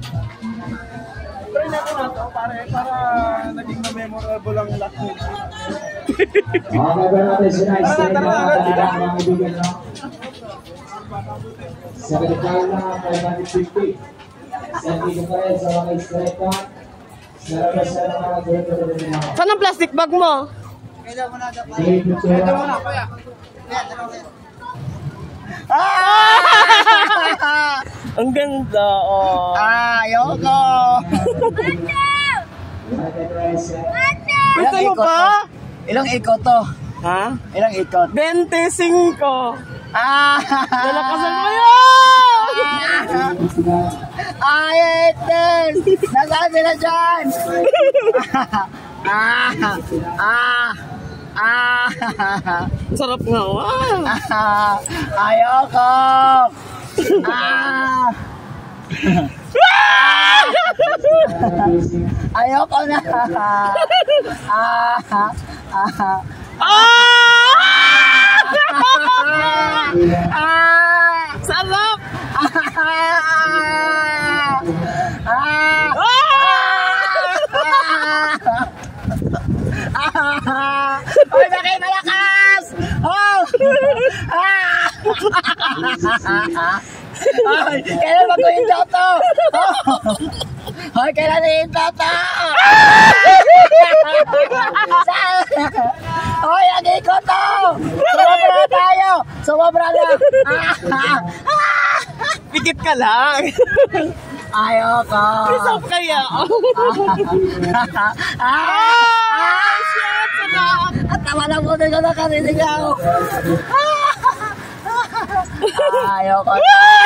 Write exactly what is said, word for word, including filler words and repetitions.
Try natin na ito para, para naging memorable ang lahat mo. Okay ba natin sinaistay na talaga mga ibigan, no? Sa kalikay na five hundred fifty. Sa hindi pa rin sa mga istreka. Sa labas na mga gulito-gulito nila. Saan ang plastic bag mo? Sige, picture. Ah! Ang ganda, oh. Ah, ayoko. Gusto mo pa? Ilang ikot to? Ha? Ilang ikot? twenty-five. Ah! Lalakasan mo yun! Ay, etes! Nasabi na dyan! Ah! Ah! Ah! Sarap nga, wow. Ah! Ayoko! Ah! Ayoko na! Ah! Ah! Ah! Sarap! Oy, bakit malakas? Oh! Ay, kailan mag-hinto to? Ay, kailan hinto to? Oy, ang ikot to! Sumabra na tayo! Sumabra na! Pikit ka lang. Ayoko! Stop kaya. Ah! Shit! Sarap! At tama lang po na nakarinig ako. Ayoko na!